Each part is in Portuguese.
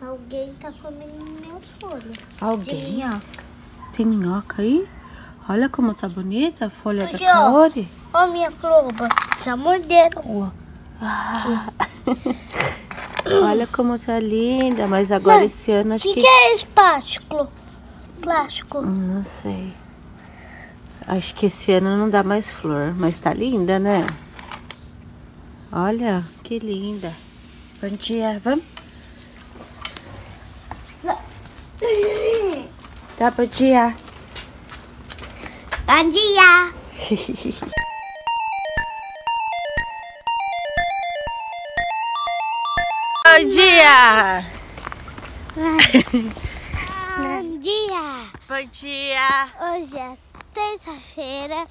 Alguém tá comendo minhas folhas. Alguém? De minhoca. Tem minhoca aí? Olha como tá bonita a folha Aqui, da Kaori. Ó, minha cloba. Já morderam, ó. Ah. Olha como tá linda, mas agora esse ano acho que é esse plástico? Não sei. Acho que esse ano não dá mais flor, mas tá linda, né? Olha, que linda. Bom dia, vamos? Tá, bom dia. Bom dia. Bom dia. Bom dia. Bom dia. Hoje é terça-feira.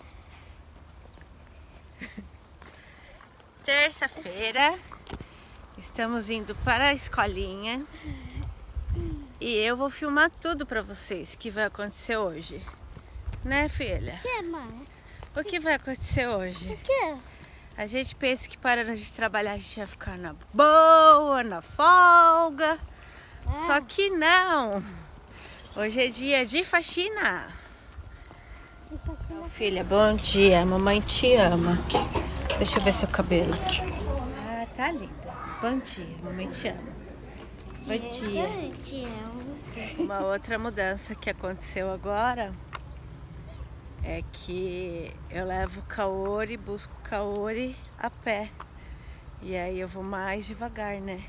Terça-feira. Estamos indo para a escolinha. E eu vou filmar tudo para vocês que vai acontecer hoje. Né, filha? O que, mãe? O que vai acontecer hoje? O que? A gente pensa que parando de trabalhar a gente vai ficar na boa, na folga. Só que não. Hoje é dia de faxina. Filha, bom dia. Mamãe te ama. Deixa eu ver seu cabelo aqui. Ah, tá linda. Bom dia, mamãe te ama. Bom dia. Eu te amo. Uma outra mudança que aconteceu agora é que eu levo o Kaori, busco o Kaori a pé. E aí eu vou mais devagar, né?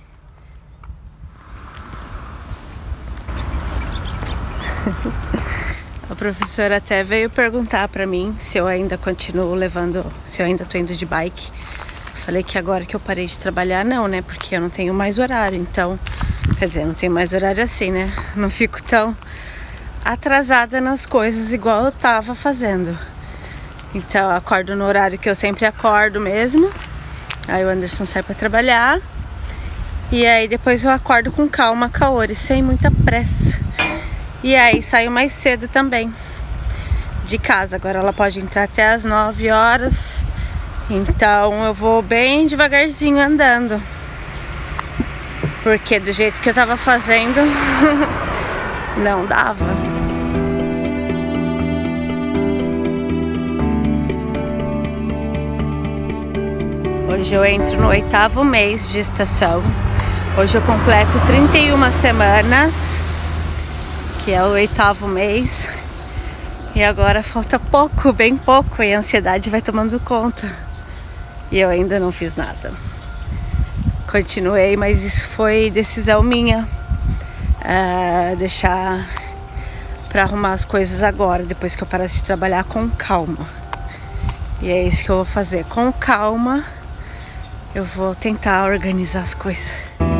A professora até veio perguntar pra mim se eu ainda continuo levando, se eu ainda tô indo de bike. Falei que agora que eu parei de trabalhar, não, né? Porque eu não tenho mais horário, então... Quer dizer, não tenho mais horário assim, né? Não fico tão atrasada nas coisas igual eu tava fazendo. Então eu acordo no horário que eu sempre acordo mesmo. Aí o Anderson sai pra trabalhar. E aí depois eu acordo com calma a Kaori, sem muita pressa. E aí saio mais cedo também de casa. Agora ela pode entrar até as 9 horas. Então eu vou bem devagarzinho andando. Porque do jeito que eu tava fazendo, não dava. Hoje eu entro no 8º mês de estação. Hoje eu completo 31 semanas, que é o 8º mês. E agora falta pouco, bem pouco, e a ansiedade vai tomando conta. E eu ainda não fiz nada. Continuei, mas isso foi decisão minha. Deixar pra arrumar as coisas agora, depois que eu parasse de trabalhar, com calma. E é isso que eu vou fazer, com calma. Eu vou tentar organizar as coisas.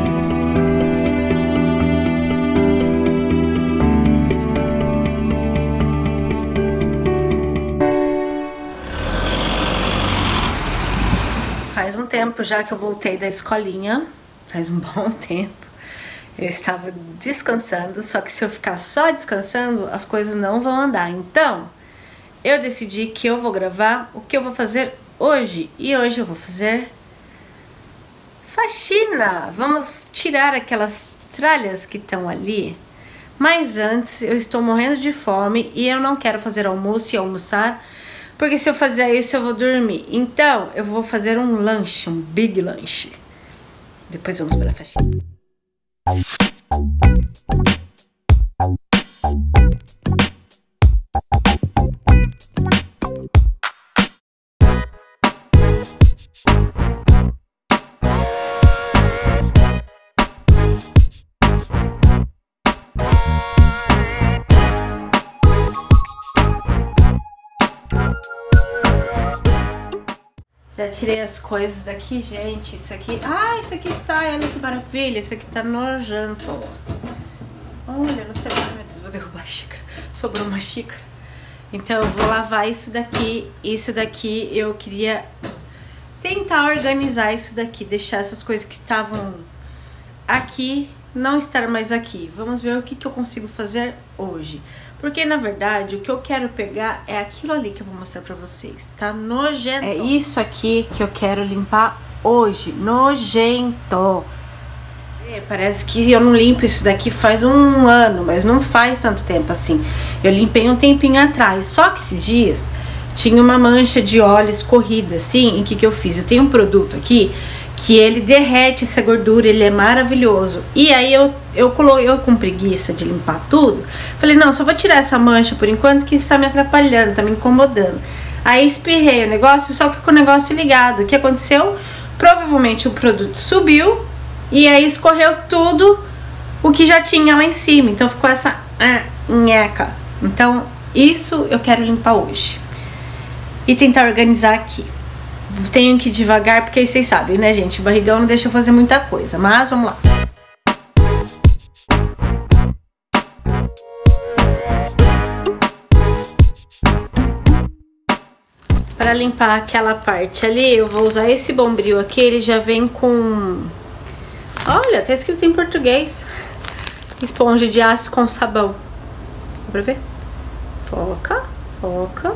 Faz um tempo já que eu voltei da escolinha, faz um bom tempo. Eu estava descansando, só que se eu ficar só descansando, as coisas não vão andar. Então, eu decidi que eu vou gravar o que eu vou fazer hoje. E hoje eu vou fazer faxina. Vamos tirar aquelas tralhas que estão ali. Mas antes, eu estou morrendo de fome e eu não quero fazer almoço e almoçar, porque se eu fizer isso eu vou dormir. Então eu vou fazer um lanche, um big lanche. Depois vamos para a faxina. Já tirei as coisas daqui, gente. Isso aqui... Ah, isso aqui sai, olha que maravilha. Isso aqui tá nojento. Olha, não sei... Ai, meu Deus, vou derrubar a xícara. Sobrou uma xícara. Então eu vou lavar isso daqui. Isso daqui eu queria tentar organizar isso daqui. Deixar essas coisas que estavam aqui não estar mais aqui. Vamos ver o que eu consigo fazer hoje. Porque, na verdade, o que eu quero pegar é aquilo ali que eu vou mostrar pra vocês. Tá nojento. É isso aqui que eu quero limpar hoje. Nojento. Parece que eu não limpo isso daqui faz um ano, mas não faz tanto tempo assim. Eu limpei um tempinho atrás, só que esses dias tinha uma mancha de óleo escorrida assim. E o que eu fiz? Eu tenho um produto aqui que ele derrete essa gordura, ele é maravilhoso. E aí eu com preguiça de limpar tudo, falei, não, só vou tirar essa mancha por enquanto que está me atrapalhando, tá me incomodando. Aí espirrei o negócio, só que com o negócio ligado. O que aconteceu? Provavelmente o produto subiu e aí escorreu tudo o que já tinha lá em cima. Então ficou essa nheca. Então isso eu quero limpar hoje e tentar organizar aqui. Tenho que ir devagar, porque aí vocês sabem, né, gente? O barrigão não deixa eu fazer muita coisa, mas vamos lá. Para limpar aquela parte ali, eu vou usar esse Bombril aqui, ele já vem com... Olha, tá escrito em português. Esponja de aço com sabão. Dá pra ver? Foca, foca.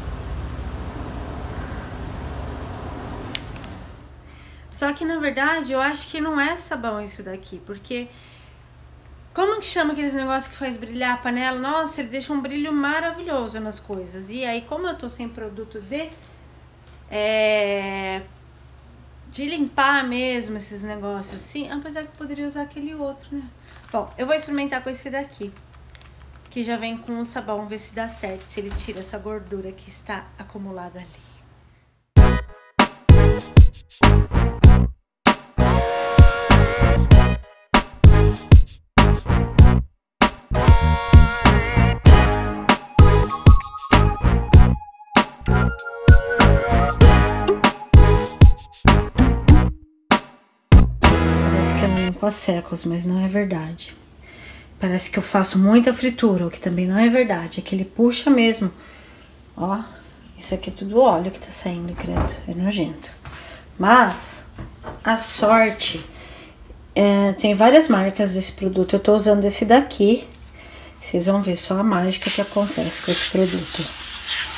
Só que, na verdade, eu acho que não é sabão isso daqui, porque... Como que chama aqueles negócios que faz brilhar a panela? Nossa, ele deixa um brilho maravilhoso nas coisas. E aí, como eu tô sem produto de limpar mesmo esses negócios assim, apesar que eu poderia usar aquele outro, né? Bom, eu vou experimentar com esse daqui, que já vem com o sabão, ver se dá certo, se ele tira essa gordura que está acumulada ali. Há séculos, mas não é verdade. Parece que eu faço muita fritura, o que também não é verdade. É que ele puxa mesmo. Ó, isso aqui é tudo óleo que tá saindo, credo. É nojento. Mas a sorte tem várias marcas desse produto. Eu tô usando esse daqui. Vocês vão ver só a mágica que acontece com esse produto.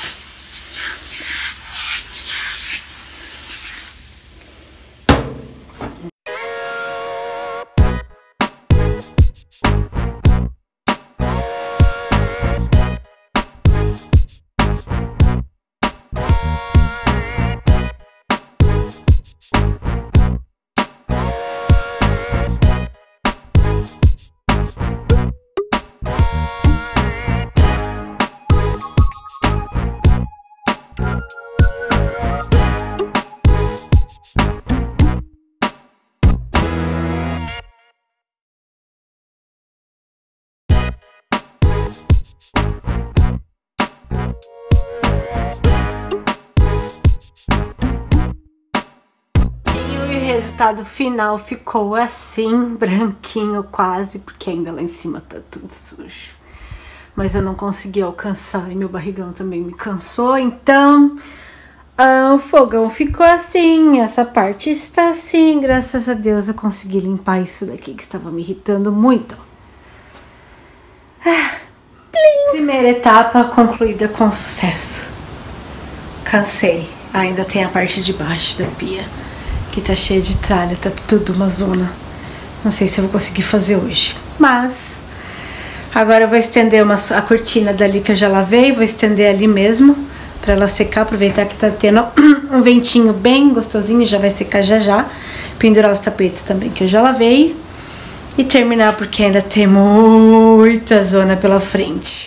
O resultado final ficou assim, branquinho quase, porque ainda lá em cima tá tudo sujo. Mas eu não consegui alcançar e meu barrigão também me cansou, então o fogão ficou assim, essa parte está assim, graças a Deus eu consegui limpar isso daqui que estava me irritando muito. Primeira etapa concluída com sucesso. Cansei, ainda tem a parte de baixo da pia que tá cheia de tralha, tá tudo uma zona. Não sei se eu vou conseguir fazer hoje, mas agora eu vou estender a cortina dali que eu já lavei, vou estender ali mesmo pra ela secar, aproveitar que tá tendo um ventinho bem gostosinho, já vai secar já já. Pendurar os tapetes também que eu já lavei e terminar porque ainda tem muita zona pela frente.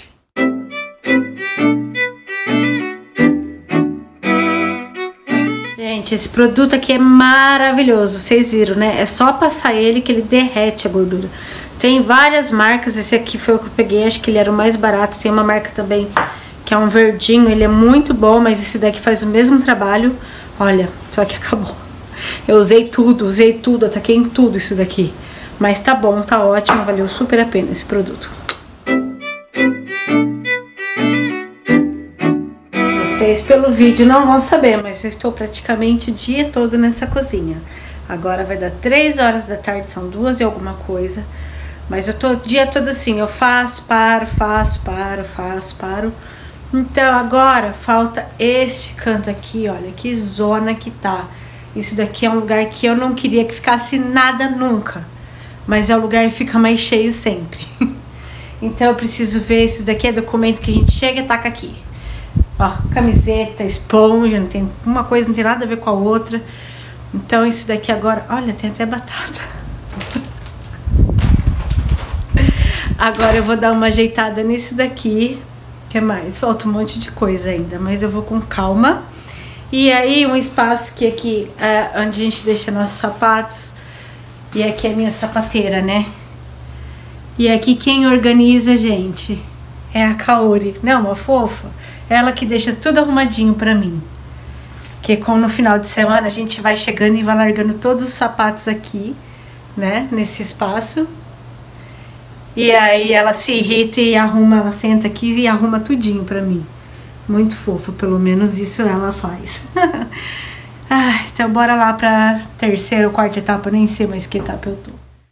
Gente, esse produto aqui é maravilhoso, vocês viram, né? É só passar ele que ele derrete a gordura. Tem várias marcas, esse aqui foi o que eu peguei, acho que ele era o mais barato. Tem uma marca também que é um verdinho, ele é muito bom, mas esse daqui faz o mesmo trabalho. Olha, só que acabou. Eu usei tudo, ataquei em tudo isso daqui. Mas tá bom, tá ótimo, valeu super a pena esse produto. Vocês pelo vídeo não vão saber, mas eu estou praticamente o dia todo nessa cozinha. Agora vai dar 3 horas da tarde, são 2 e alguma coisa. Mas eu tô o dia todo assim, eu faço, paro, faço, paro, faço, paro. Então agora falta este canto aqui, olha que zona que tá. Isso daqui é um lugar que eu não queria que ficasse nada nunca. mas o lugar fica mais cheio sempre. Então eu preciso ver, isso daqui é documento que a gente chega e taca aqui. Ó, camiseta, esponja, não tem uma coisa, não tem nada a ver com a outra. Então isso daqui agora, olha, tem até batata. Agora eu vou dar uma ajeitada nisso daqui. O que mais? Falta um monte de coisa ainda, mas eu vou com calma. E aí um espaço que aqui é onde a gente deixa nossos sapatos. E aqui é a minha sapateira, né? E aqui quem organiza, gente, é a Kaori. Não, uma fofa. Ela que deixa tudo arrumadinho pra mim. Porque como no final de semana a gente vai chegando e vai largando todos os sapatos aqui, né? Nesse espaço. E aí ela se irrita e arruma, ela senta aqui e arruma tudinho pra mim. Muito fofa, pelo menos isso ela faz. Então bora lá pra terceira ou quarta etapa, nem sei mais que etapa eu tô.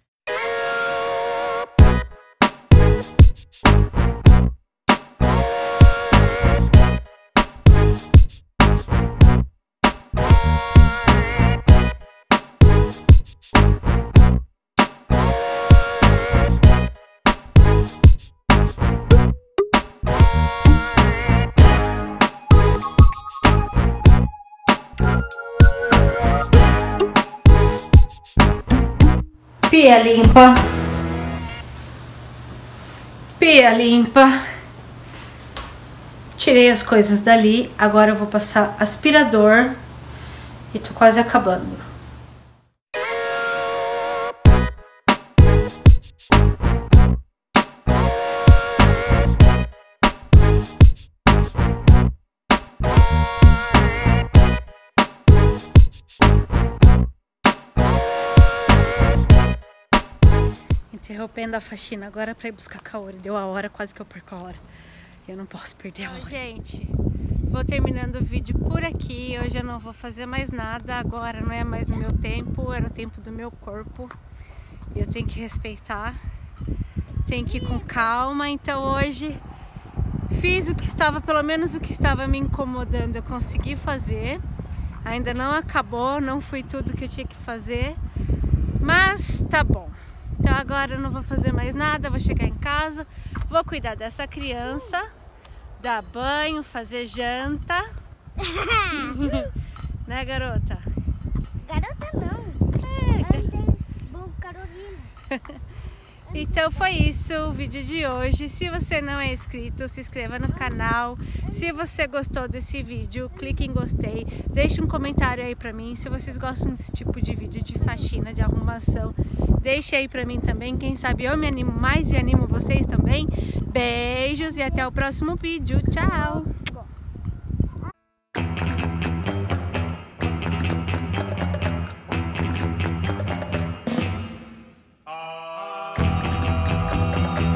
Pia limpa. Pia limpa. Tirei as coisas dali. Agora eu vou passar aspirador. E tô quase acabando. Interrompendo a faxina agora pra ir buscar a Kaori. Deu a hora, quase que eu perco a hora. Eu não posso perder a hora. Gente, vou terminando o vídeo por aqui. Hoje eu não vou fazer mais nada. Agora não é mais no meu tempo, é no tempo do meu corpo. E eu tenho que respeitar. Tenho que ir com calma. Então hoje fiz o que estava, pelo menos o que estava me incomodando, eu consegui fazer. Ainda não acabou, não foi tudo que eu tinha que fazer. Mas tá bom. Então agora eu não vou fazer mais nada, vou chegar em casa, vou cuidar dessa criança, dar banho, fazer janta. Né, garota? Garota não. Bom, Carolina. Então foi isso o vídeo de hoje. Se você não é inscrito, se inscreva no canal. Se você gostou desse vídeo, clique em gostei. Deixe um comentário aí pra mim. Se vocês gostam desse tipo de vídeo de faxina, de arrumação, deixe aí pra mim também. Quem sabe eu me animo mais e animo vocês também. Beijos e até o próximo vídeo. Tchau!